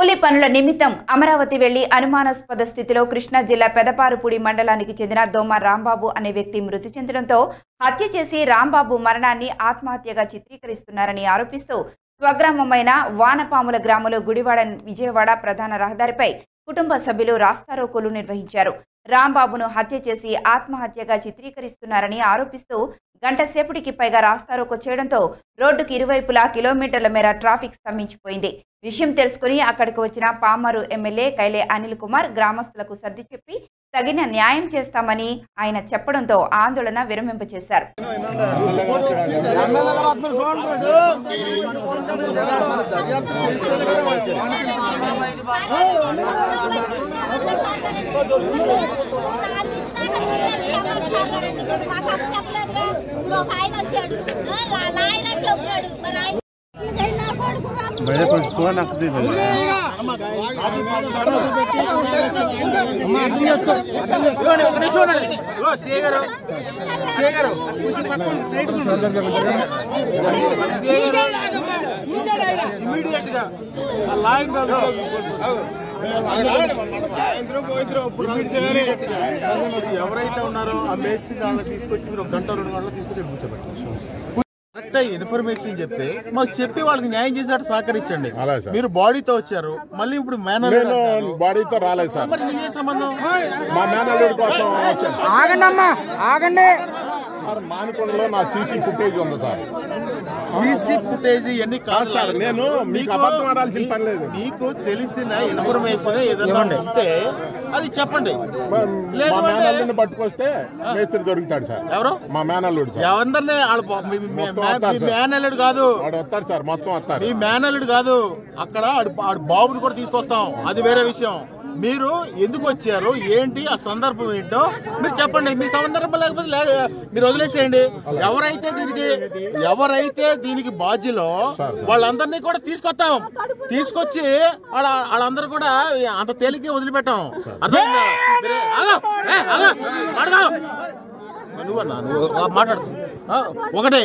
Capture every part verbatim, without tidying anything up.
కూలీ పనుల నిమిత్తం అమరావతి వెళ్లి అనుమానాస్పద స్థితిలో కృష్ణా జిల్లా పెదపారుపూడి మండలానికి చెందిన దోమ రాంబాబు అనే వ్యక్తి మృతి చెందడంతో హత్య చేసి రాంబాబు మరణాన్ని ఆత్మహత్యగా చిత్రీకరిస్తున్నారని ఆరోపిస్తూ స్వగ్రామమైన వానపాముల గ్రామంలో గుడివాడ విజయవాడ ప్రధాన రహదారిపై కుటుంబ సభ్యులు రాస్తారోకోలు నిర్వహించారు. రాంబాబును హత్య చేసి ఆత్మహత్యగా చిత్రీకరిస్తున్నారని ఆరోపిస్తూ గంట సేపటికి పైగా రాస్తారోకో చేయడంతో రోడ్డుకి ఇరువైపులా కిలోమీటర్ల మేర ట్రాఫిక్ స్తంభించిపోయింది. విషయం తెలుసుకుని అక్కడికి వచ్చిన పామరు ఎమ్మెల్యే కైలే అనిల్ కుమార్ గ్రామస్తులకు సర్ది చెప్పి తగిన న్యాయం చేస్తామని ఆయన చెప్పడంతో ఆందోళన విరమింపచేశారు. भैया कुछ सुना नकदी भैया ఎవరైతే ఉన్నారో ఆ మేస్త్రి వాళ్ళని తీసుకొచ్చి మీరు గంట రెండు గంటలు తీసుకొచ్చి కూర్చోబెట్టారు. ఇన్ఫర్మేషన్ చెప్తే మాకు చెప్పి వాళ్ళకి న్యాయం చేసేటట్టు సహకరించండి. మీరు బాడీతో వచ్చారు, మళ్ళీ ఇప్పుడు మేనల్ బాడీతో రాలేదు సార్. మరి ఏ సంబంధం? మా మేనల్లుడి కోసం ఆగండి అమ్మా ఆగండి సార్. మానుకొండలో నా సీసీ ఫుటేజ్ ఉంది సార్. సీసీ ఫుటేజ్ ఎన్ని కాదు సార్. నేను మీకు అబద్ధం ఆడాల్సిన పని లేదు. మీకు తెలిసిన ఇన్ఫర్మేషన్ ఏదైనా ఉంటే అది చెప్పండి. మా మేనల్లుడిని పట్టుకొస్తే మేస్త్రి దొరుకుతాడు సార్. ఎవరు? మా మేనల్లుడు సార్. ఎవరిని మేనల్లుడు కాదు, వాడు వస్తారు సార్, మొత్తం వస్తారు. మీ మేనల్లుడు కాదు, అక్కడ ఆడు బాబుని కూడా తీసుకొస్తాం, అది వేరే విషయం. మీరు ఎందుకు వచ్చారు, ఏంటి ఆ సందర్భం ఏంటో మీరు చెప్పండి. మీ సందర్భం లేకపోతే మీరు వదిలేసేయండి. ఎవరైతే దీనికి ఎవరైతే దీనికి బాధ్యులో వాళ్ళందరినీ కూడా తీసుకొస్తాం. తీసుకొచ్చి వాళ్ళ వాళ్ళందరూ కూడా అంత తేలికే వదిలిపెట్టాం. అర్థమైందా? నువ్వన్నా నువ్వు మాట్లాడు. ఒకటే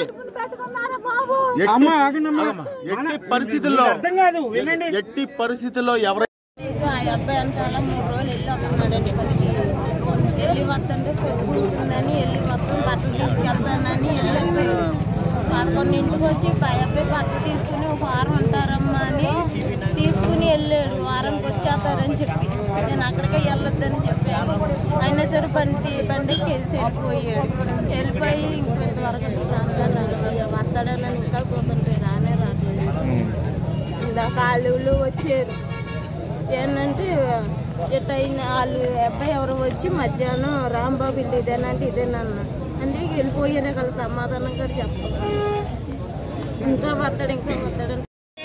ఎట్టి పరిస్థితుల్లో ఎట్టి పరిస్థితుల్లో ఎవరైతే అబ్బాయి అంతా మూడు రోజులు వెళ్ళి వస్తున్నాడండి. పనికి వెళ్ళి వస్తుంటే పొద్దుంటుందని వెళ్ళి మొత్తం బట్టలు తీసుకెళ్తానని వెళ్ళి వచ్చాడు. పదకొండింటికి వచ్చి అబ్బాయి బట్టలు తీసుకుని ఒక వారం ఉంటారమ్మా అని తీసుకుని వెళ్ళాడు. వారానికి వచ్చేస్తారని చెప్పి నేను అక్కడికే వెళ్ళొద్దని చెప్పాను. అయినా సరే బండి బండికి వెళ్ళి వెళ్ళిపోయాడు. వెళ్ళిపోయి ఇంకొంతవరకు వస్తాడని ఇంకా చూస్తుంటే రానే రావట్లేదు. ఇలా కాళ్ళు వచ్చారు. ఏంటంటే ఎట్ట అయిన వాళ్ళు అబ్బాయి ఎవరో వచ్చి మధ్యాహ్నం రాంబాబు ఇల్లు ఇదేనంటే ఇదేనన్న అంటే వెళ్ళిపోయారే కదా సమాధానం కూడా చెప్పాలి. ఇంకా వస్తాడు ఇంకా వస్తాడని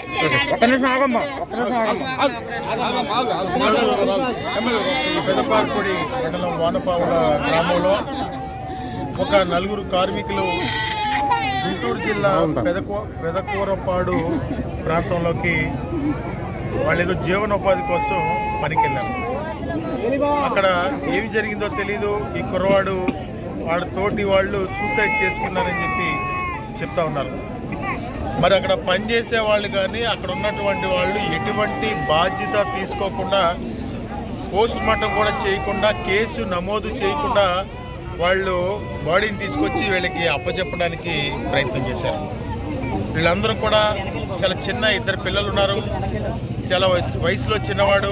పెదపారుపూడి మండలం వానపాముల గ్రామంలో ఒక నలుగురు కార్మికులు గుంటూరు జిల్లా పెదకూ పెదకూరపాడు ప్రాంతంలోకి వాళ్ళు ఏదో జీవనోపాధి కోసం పనికి వెళ్ళారు. అక్కడ ఏమి జరిగిందో తెలీదు. ఈ కుర్రవాడు వాళ్ళ తోటి వాళ్ళు సూసైడ్ చేసుకున్నారని చెప్పి చెప్తా ఉన్నారు. మరి అక్కడ పనిచేసే వాళ్ళు కానీ అక్కడ ఉన్నటువంటి వాళ్ళు ఎటువంటి బాధ్యత తీసుకోకుండా, పోస్ట్ మార్టం కూడా చేయకుండా, కేసు నమోదు చేయకుండా వాళ్ళు బాడీని తీసుకొచ్చి వీళ్ళకి అప్పచెప్పడానికి ప్రయత్నం చేశారు. వీళ్ళందరూ కూడా చాలా చిన్న ఇద్దరు పిల్లలు ఉన్నారు. చాలా వయసులో చిన్నవాడు.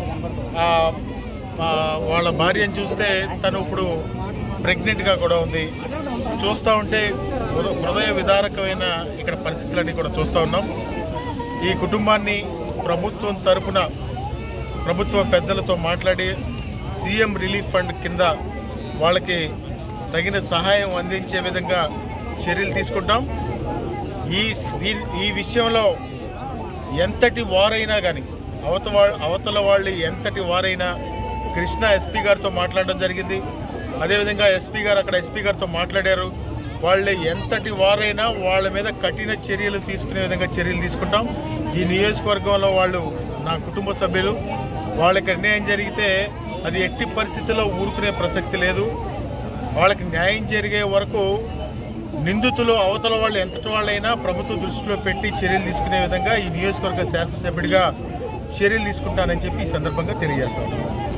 వాళ్ళ భార్యను చూస్తే తను ఇప్పుడు ప్రెగ్నెంట్గా కూడా ఉంది. చూస్తూ ఉంటే హృదయ విదారకమైన ఇక్కడ పరిస్థితులన్నీ కూడా చూస్తూ ఉన్నాం. ఈ కుటుంబాన్ని ప్రభుత్వం తరపున ప్రభుత్వ పెద్దలతో మాట్లాడి సీఎం రిలీఫ్ ఫండ్ కింద వాళ్ళకి తగిన సహాయం అందించే విధంగా చర్యలు తీసుకుంటాం. ఈ ఈ విషయంలో ఎంతటి వారైనా కానీ అవత అవతల వాళ్ళు ఎంతటి వారైనా కృష్ణా ఎస్పీ గారితో మాట్లాడడం జరిగింది. అదేవిధంగా ఎస్పీ గారు అక్కడ ఎస్పీ గారితో మాట్లాడారు. వాళ్ళు ఎంతటి వారైనా వాళ్ళ మీద కఠిన చర్యలు తీసుకునే విధంగా చర్యలు తీసుకుంటాం. ఈ నియోజకవర్గంలో వాళ్ళు నా కుటుంబ సభ్యులు. వాళ్ళకి అన్యాయం జరిగితే అది ఎట్టి పరిస్థితుల్లో ఊరుకునే ప్రసక్తి లేదు. వాళ్ళకి న్యాయం జరిగే వరకు నిందితులు అవతల వాళ్ళు ఎంతటి వాళ్ళైనా ప్రభుత్వ దృష్టిలో పెట్టి చర్యలు తీసుకునే విధంగా ఈ నియోజకవర్గ శాసనసభ్యుడిగా చర్యలు తీసుకుంటానని చెప్పి ఈ సందర్భంగా తెలియజేస్తాను.